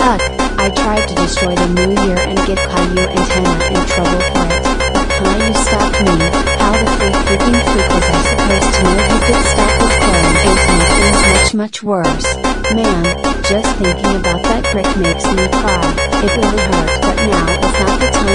Ugh, I tried to destroy the new year and get Caillou and Hannah in trouble for it, but Caillou stopped me. How the freaking freak was I supposed to know he could stop his clone and to make things much worse? Man, just thinking about that brick makes me cry. It really hurt, but now is not the time